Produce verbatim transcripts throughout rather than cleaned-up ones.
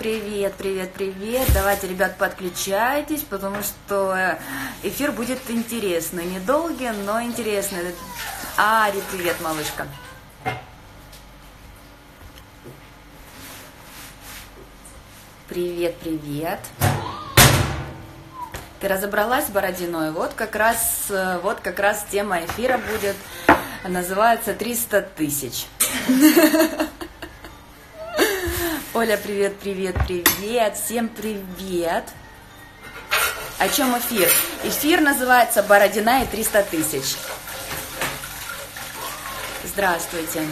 Привет, привет, привет. Давайте, ребят, подключайтесь, потому что эфир будет интересный. Недолгий, но интересный. Ари, привет, малышка. Привет, привет. Ты разобралась с Бородиной? Вот как раз, вот как раз тема эфира будет, называется триста тысяч. Оля, привет, привет, привет, всем привет. О чем эфир? Эфир называется «Бородина и триста тысяч». Здравствуйте.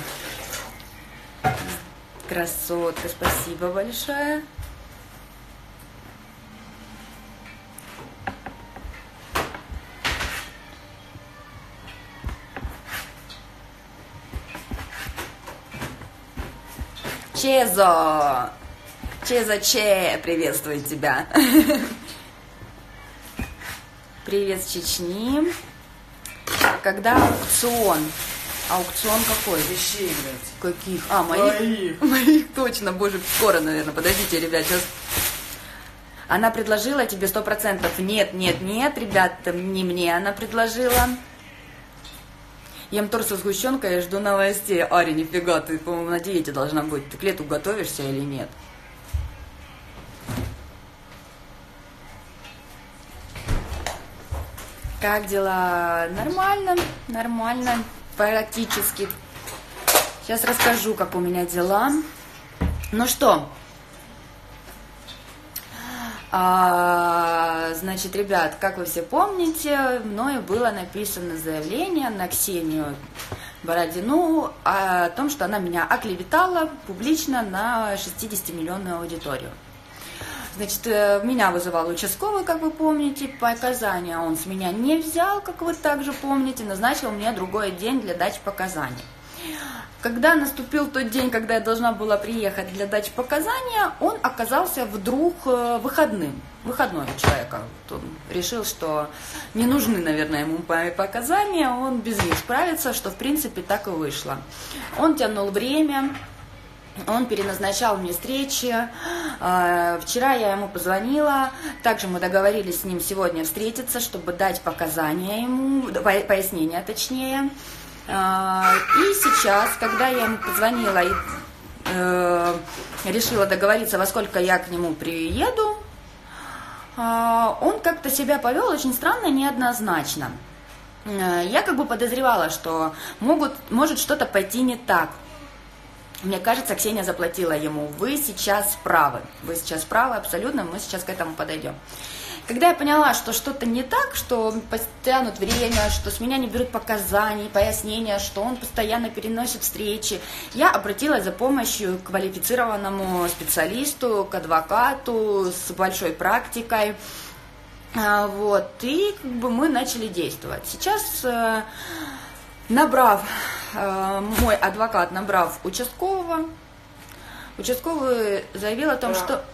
Красотка, спасибо большое. Чезо! Чезо Че! Приветствую тебя! Привет с Чечни! Когда аукцион? Аукцион какой? Вещей, блядь. Каких? А, моих? Моих. Моих, точно, боже, скоро, наверное. Подождите, ребят, сейчас. Она предложила тебе сто процентов. Нет, нет, нет, ребят, не мне она предложила. Ем торт со сгущенкой и жду новостей. Ари, нифига, ты, по-моему, на диете должна быть. Ты к лету готовишься или нет? Как дела? Нормально, нормально, практически. Сейчас расскажу, как у меня дела. Ну что? А, значит, ребят, как вы все помните, мною было написано заявление на Ксению Бородину о том, что она меня оклеветала публично на шестидесятимиллионную аудиторию. Значит, меня вызывал участковый, как вы помните, показания он с меня не взял, как вы также помните, назначил мне другой день для дачи показаний. Когда наступил тот день, когда я должна была приехать для дачи показания, он оказался вдруг выходным, выходной у человека. Он решил, что не нужны, наверное, ему показания, он без них справится, что в принципе так и вышло. Он тянул время, он переназначал мне встречи. Вчера я ему позвонила, также мы договорились с ним сегодня встретиться, чтобы дать показания ему, пояснения точнее. И сейчас, когда я ему позвонила и э, решила договориться, во сколько я к нему приеду, э, он как-то себя повел очень странно, неоднозначно. Э, я как бы подозревала, что могут, может что-то пойти не так. Мне кажется, Ксения заплатила ему. Вы сейчас правы. Вы сейчас правы абсолютно, мы сейчас к этому подойдем. Когда я поняла, что что-то не так, что тянут время, что с меня не берут показаний, пояснения, что он постоянно переносит встречи, я обратилась за помощью к квалифицированному специалисту, к адвокату с большой практикой. Вот, и как бы мы начали действовать. Сейчас, набрав, мой адвокат, набрав участкового, участковый заявил о том, что...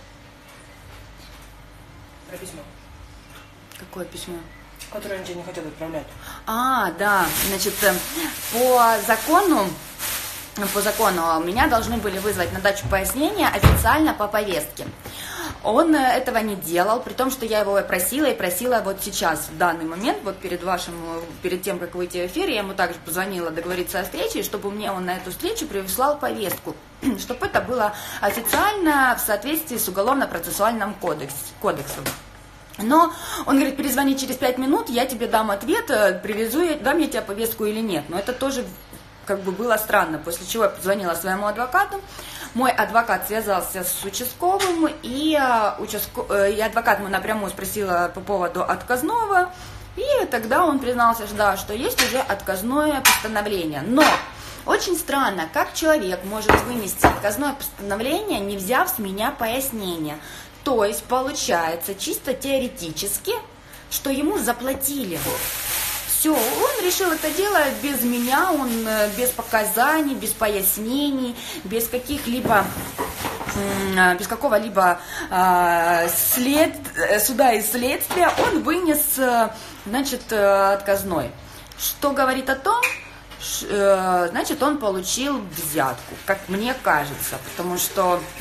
Про письмо. Какое письмо? Которое они тебе не хотят отправлять. А, да, значит, по закону, по закону меня должны были вызвать на дачу пояснения официально по повестке. Он этого не делал, при том, что я его просила и просила вот сейчас, в данный момент, вот перед вашим, перед тем, как выйти в эфир, я ему также позвонила договориться о встрече, чтобы мне он на эту встречу прислал повестку, чтобы это было официально в соответствии с уголовно-процессуальным кодекс, кодексом. Но он говорит, перезвони через пять минут, я тебе дам ответ, привезу, дам я тебе повестку или нет. Но это тоже как бы было странно, после чего я позвонила своему адвокату. Мой адвокат связался с участковым, и, участко... и адвокат ему напрямую спросила по поводу отказного, и тогда он признался, да, что есть уже отказное постановление. Но очень странно, как человек может вынести отказное постановление, не взяв с меня пояснения. То есть получается чисто теоретически, что ему заплатили. Все, он решил это делать без меня, он без показаний, без пояснений, без каких-либо, без какого-либо след, суда и следствия, он вынес, значит, отказной. Что говорит о том, значит, он получил взятку, как мне кажется, потому что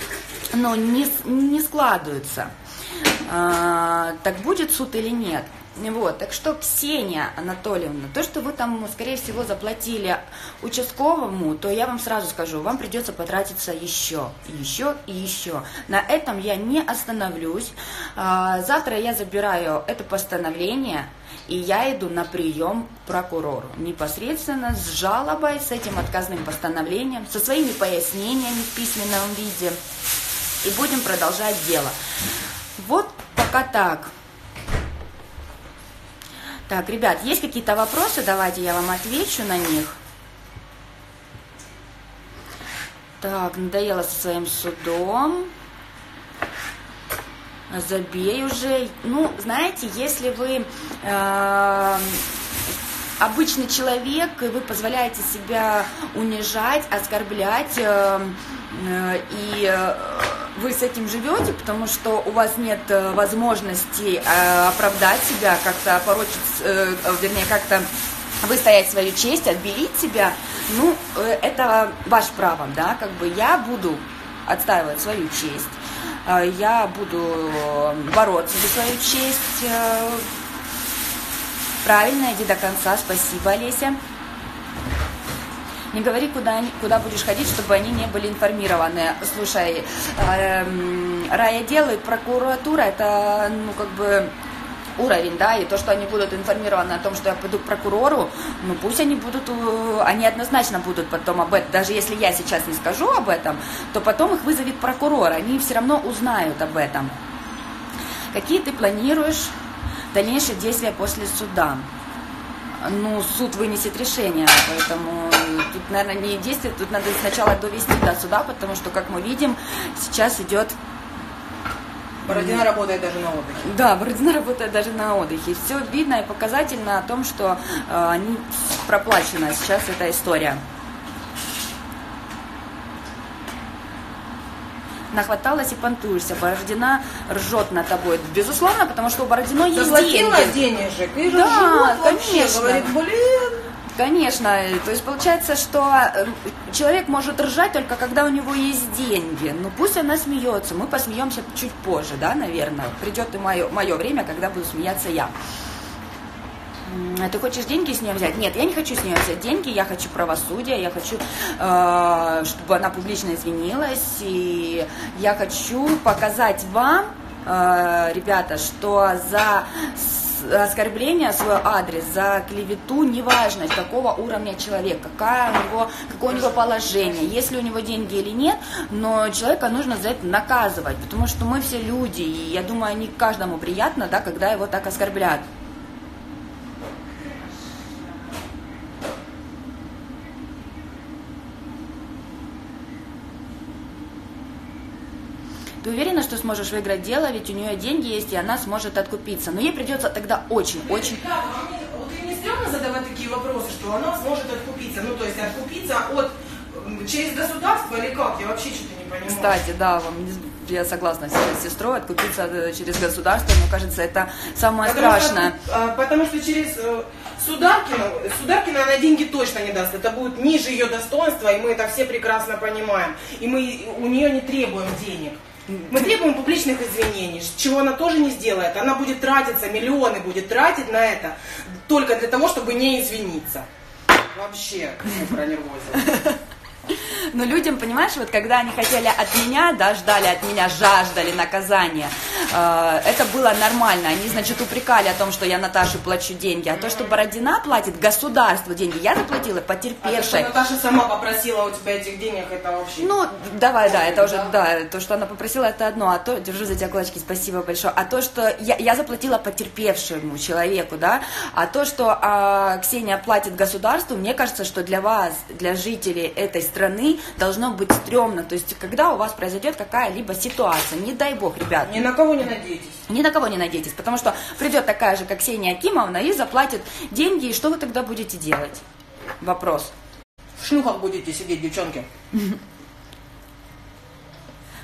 ну, не, не складываются. А, так будет суд или нет? Вот, так что, Ксения Анатольевна, то, что вы там, скорее всего, заплатили участковому, то я вам сразу скажу, вам придется потратиться еще, еще и еще. На этом я не остановлюсь. Завтра я забираю это постановление, и я иду на прием к прокурору. Непосредственно с жалобой, с этим отказным постановлением, со своими пояснениями в письменном виде. И будем продолжать дело. Вот пока так. Так, ребят, есть какие-то вопросы? Давайте я вам отвечу на них. Так, надоело со своим судом. Забей уже. Ну, знаете, если вы э, обычный человек, и вы позволяете себя унижать, оскорблять, э, э, и э, вы с этим живете, потому что у вас нет возможности э, оправдать себя, как-то опорочить, э, вернее, как-то выстоять свою честь, отбелить себя, ну, э, это ваше право, да, как бы я буду отстаивать свою честь, э, я буду бороться за свою честь. Э, правильно, иди до конца, спасибо, Олеся. Не говори, куда, куда будешь ходить, чтобы они не были информированы. Слушай, э, Рая делает, прокуратура, это, ну, как бы уровень, да, и то, что они будут информированы о том, что я пойду к прокурору, ну, пусть они будут, они однозначно будут потом об этом, даже если я сейчас не скажу об этом, то потом их вызовет прокурор, они все равно узнают об этом. Какие ты планируешь дальнейшие действия после суда? Ну, суд вынесет решение, поэтому тут, наверное, не действие, тут надо сначала довести до суда, потому что, как мы видим, сейчас идет... Бородина работает даже на отдыхе. Да, Бородина работает даже на отдыхе. Все видно и показательно о том, что э, они проплачена сейчас эта история. Нахваталась и понтуешься, Бородина ржет над тобой. Безусловно, потому что у Бородино есть заплатила деньги. денежек и да, ржет вообще, конечно. говорит, блин. Конечно, то есть получается, что человек может ржать только когда у него есть деньги. Ну пусть она смеется, мы посмеемся чуть позже, да, наверное. Придет и мое, мое время, когда буду смеяться я. Ты хочешь деньги с нее взять? Нет, я не хочу с нее взять деньги, я хочу правосудия, я хочу, э, чтобы она публично извинилась, и я хочу показать вам, э, ребята, что за оскорбление в свой адрес, за клевету, неважно, какого уровня человек, какая у него, какое у него положение, есть ли у него деньги или нет, но человека нужно за это наказывать, потому что мы все люди, и я думаю, не каждому приятно, да, когда его так оскорбляют. Ты уверена, что сможешь выиграть дело, ведь у нее деньги есть, и она сможет откупиться. Но ей придется тогда очень-очень... Да, вот и не стрёмно задавать такие вопросы, что она сможет откупиться. Ну, то есть откупиться от через государство или как? Я вообще что-то не понимаю. Кстати, да, я согласна с сестрой, откупиться через государство, мне кажется, это самое потому страшное. Что, потому что через Сударкину, Сударкина она деньги точно не даст. Это будет ниже ее достоинства, и мы это все прекрасно понимаем. И мы у нее не требуем денег. Мы требуем публичных извинений, чего она тоже не сделает. Она будет тратиться, миллионы будет тратить на это, только для того, чтобы не извиниться. Вообще, пронервозила. Но людям, понимаешь, вот когда они хотели от меня, да, ждали от меня, жаждали наказания, э, это было нормально. Они, значит, упрекали о том, что я Наташе плачу деньги. А то, что Бородина платит государству деньги, я заплатила потерпевшей. А то, что Наташа сама попросила у тебя этих денег, это вообще... Ну, давай, да, это уже, да, то, что она попросила, это одно. А то, держу за тебя кулачки, спасибо большое. А то, что я, я заплатила потерпевшему человеку, да, а то, что а, Ксения платит государству, мне кажется, что для вас, для жителей этой страны, должно быть стрёмно. То есть, когда у вас произойдет какая-либо ситуация, не дай бог, ребят. Ни на кого не надейтесь. Ни на кого не надейтесь, потому что придет такая же, как Ксения Акимовна, и заплатит деньги, и что вы тогда будете делать? Вопрос. В шлюхах будете сидеть, девчонки.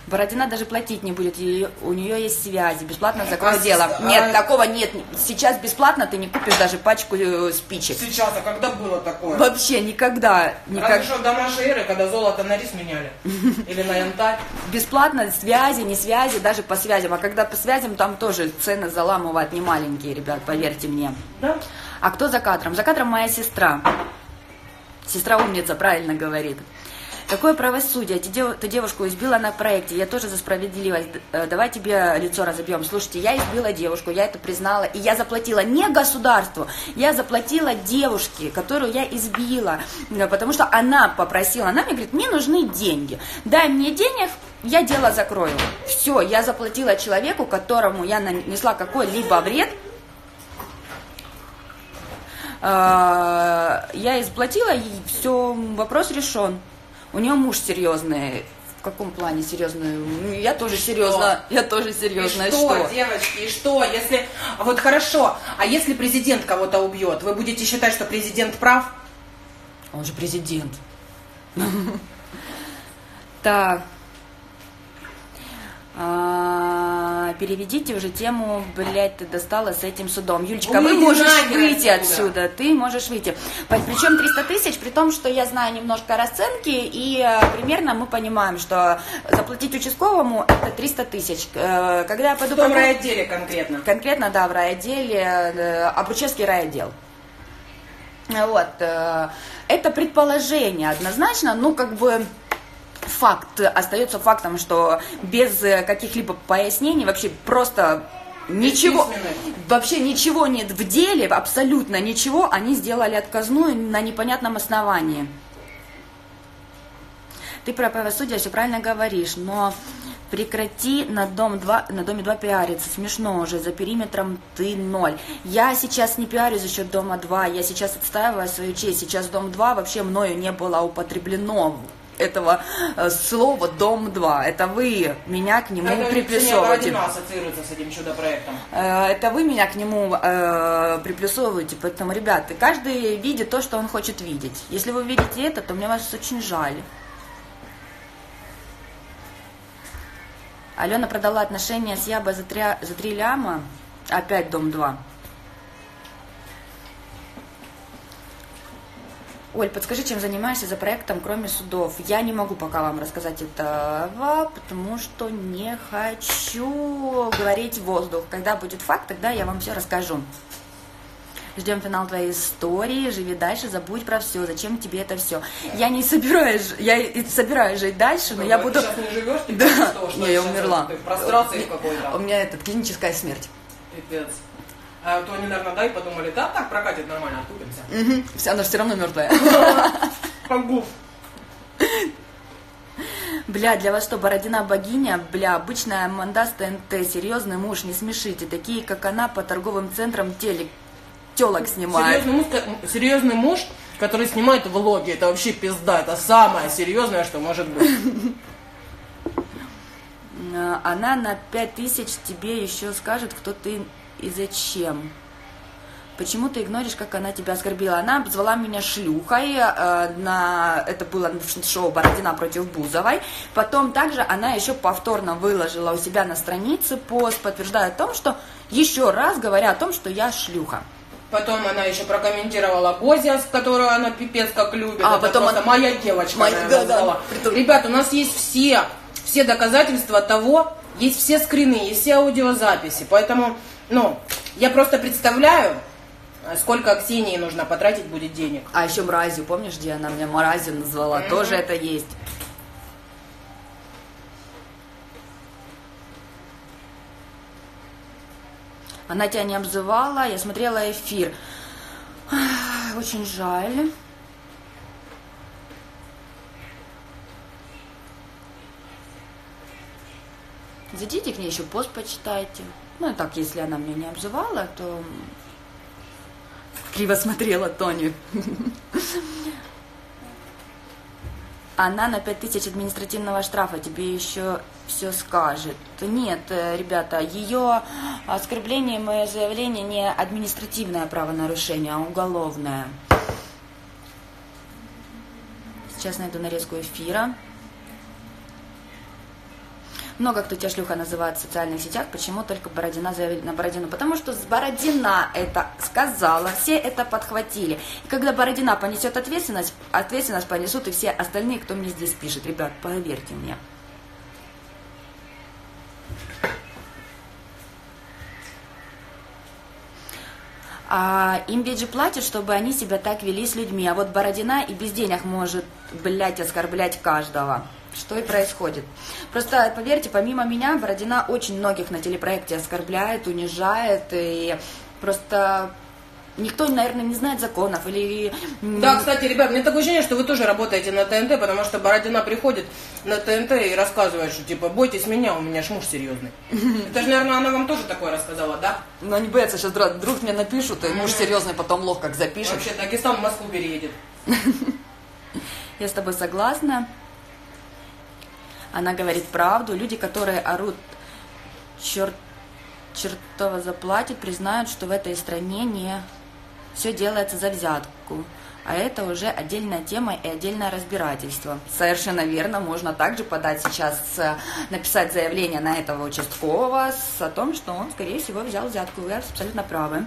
Бородина даже платить не будет, и у нее есть связи, бесплатно закрой А дело. с- Нет, а- такого нет. Сейчас бесплатно ты не купишь даже пачку э, спичек. Сейчас, а когда было такое? Вообще никогда. никак- Разве что до нашей эры, когда золото на рис меняли. Или на янтарь. Бесплатно связи, не связи, даже по связям. А когда по связям, там тоже цены заламывают не маленькие, ребят, поверьте мне. Да? А кто за кадром? За кадром моя сестра. Сестра умница, правильно говорит. Какое правосудие? Ты, дев... ты девушку избила на проекте, я тоже за справедливость. Д- Давай тебе лицо разобьем. Слушайте, я избила девушку, я это признала, и я заплатила не государству, я заплатила девушке, которую я избила, Да, потому что она попросила, она мне говорит, мне нужны деньги, дай мне денег, я дело закрою. Все, я заплатила человеку, которому я нанесла какой-либо вред, я изплатила, и все, вопрос решен. У нее муж серьезный. В каком плане серьезный? Ну, я тоже серьезно. Я тоже серьезная. И что, что? девочки, и что? Если... Вот хорошо, а если президент кого-то убьет, вы будете считать, что президент прав? Он же президент. Так. А, переведите уже тему, блядь, ты достала с этим судом. Юлечка, вы Выйди можешь нахер выйти отсюда. отсюда, ты можешь выйти. Причем триста тысяч, при том, что я знаю немножко расценки, и э, примерно мы понимаем, что заплатить участковому это триста тысяч. Э, когда я пойду... В том по- райотделе конкретно. Конкретно, да, в райотделе, э, Обручевский райотдел. Вот. э, Это предположение однозначно, ну, как бы... Факт остается фактом, что без каких-либо пояснений вообще просто ничего, вообще ничего нет в деле, абсолютно ничего, они сделали отказную на непонятном основании. Ты про правосудие все правильно говоришь, но прекрати на, дом два, на доме два пиариться, смешно уже, за периметром ты ноль. Я сейчас не пиарю за счет дома два, я сейчас отстаиваю свою честь, сейчас дом два вообще мною не было употреблено. Этого э, слова дом два. Это вы меня к нему Это приплюсовываете. Бородина ассоциируется с этим чудо-проектом. Э, это вы меня к нему э, приплюсовываете. Поэтому, ребята, каждый видит то, что он хочет видеть. Если вы видите это, то мне вас очень жаль. Алена продала отношения с Ябой за три, за три ляма. Опять дом два. Оль, подскажи, чем занимаешься за проектом, кроме судов? Я не могу пока вам рассказать этого, потому что не хочу говорить в воздух. Когда будет факт, тогда я вам все расскажу. Ждем финал твоей истории, живи дальше, забудь про все. Зачем тебе это все? Я не собираюсь, я и собираюсь жить дальше, но Ты я вот буду... сейчас не живешь, ты Да, что, что не, я сейчас умерла. ты в прострации какой-то. У меня это клиническая смерть. Пипец. А то они, наверное, да, и подумали, да, так прокатит нормально, откупимся. Угу. Все, она все равно мертвая. Погуф. Бля, для вас что, Бородина богиня? Бля, обычная манда с ТНТ, серьезный муж, не смешите. Такие, как она, по торговым центрам телек, телок снимает. Серьезный муж, серьезный муж, который снимает влоги, это вообще пизда, это самое серьезное, что может быть. Она на пять тысяч тебе еще скажет, кто ты и зачем. Почему ты игноришь, как она тебя оскорбила? Она обозвала меня шлюхой, э, на, это было в шоу «Бородина против Бузовой». Потом также она еще повторно выложила у себя на странице пост, подтверждая о том, что, еще раз говоря о том, что я шлюха. Потом она еще прокомментировала Гозиас, которую она пипец как любит. А, это потом просто она... моя девочка. Моя... Она Да, назвала. да. Ребят, у нас есть все, все доказательства того, есть все скрины, есть все аудиозаписи. Поэтому, ну, я просто представляю, сколько Ксении нужно потратить будет денег. А еще мразью, помнишь, где она меня мразью назвала? Mm-hmm. Тоже это есть. Она тебя не обзывала, я смотрела эфир. Очень жаль. Зайдите к ней еще пост почитайте. Ну и так, если она меня не обзывала, то... Криво смотрела Тони. Она на пять тысяч административного штрафа тебе еще все скажет. Нет, ребята, ее оскорбление, мое заявление не административное правонарушение, а уголовное. Сейчас найду нарезку эфира. Много кто тебя шлюха называет в социальных сетях, почему только Бородина заявили на Бородину? Потому что Бородина это сказала, все это подхватили. И когда Бородина понесет ответственность, ответственность понесут и все остальные, кто мне здесь пишет. Ребят, поверьте мне. А им ведь же платят, чтобы они себя так вели с людьми. А вот Бородина и без денег может, блядь, оскорблять каждого. Что и происходит. Просто, поверьте, помимо меня, Бородина очень многих на телепроекте оскорбляет, унижает. И просто никто, наверное, не знает законов. Или... Да, кстати, ребят, мне такое ощущение, что вы тоже работаете на ТНТ, потому что Бородина приходит на ТНТ и рассказывает, что типа, бойтесь меня, у меня ж муж серьезный. Это же, наверное, она вам тоже такое рассказала, да? Ну, они боятся, сейчас вдруг мне напишут, и муж серьезный потом лох как запишет. Вообще, Дагестан в Москву переедет. Я с тобой согласна. Она говорит правду. Люди, которые орут, черт, чертово заплатит, признают, что в этой стране не все делается за взятку. А это уже отдельная тема и отдельное разбирательство. Совершенно верно. Можно также подать сейчас, написать заявление на этого участкового с, о том, что он, скорее всего, взял взятку. Вы абсолютно правы.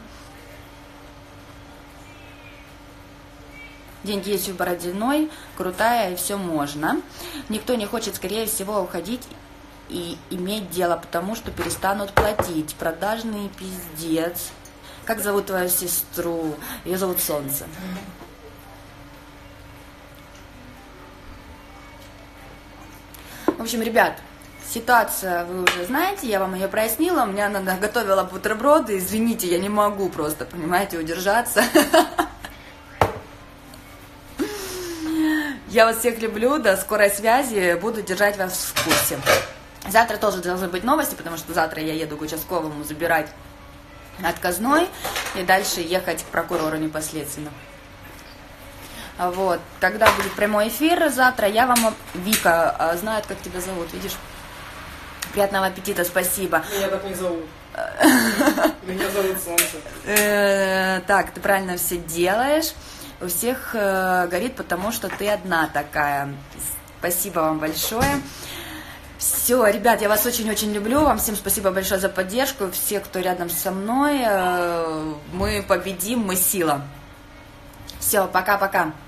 Деньги есть у Бородиной, крутая, и все можно. Никто не хочет, скорее всего, уходить и иметь дело, потому что перестанут платить. Продажный пиздец. Как зовут твою сестру? Ее зовут Солнце. В общем, ребят, ситуация вы уже знаете, я вам ее прояснила. У меня она готовила бутерброды. Извините, я не могу просто, понимаете, удержаться. Я вас всех люблю, до скорой связи, буду держать вас в курсе. Завтра тоже должны быть новости, потому что завтра я еду к участковому забирать отказной и дальше ехать к прокурору непосредственно. Вот, когда будет прямой эфир завтра, я вам, Вика, знает, как тебя зовут, видишь? Приятного аппетита, спасибо. Меня так не зовут. Меня зовут Солнце. Так, ты правильно все делаешь. У всех э, горит, потому что ты одна такая. Спасибо вам большое. Все, ребят, я вас очень-очень люблю. Вам всем спасибо большое за поддержку. Все, кто рядом со мной, э, мы победим, мы сила. Все, пока-пока.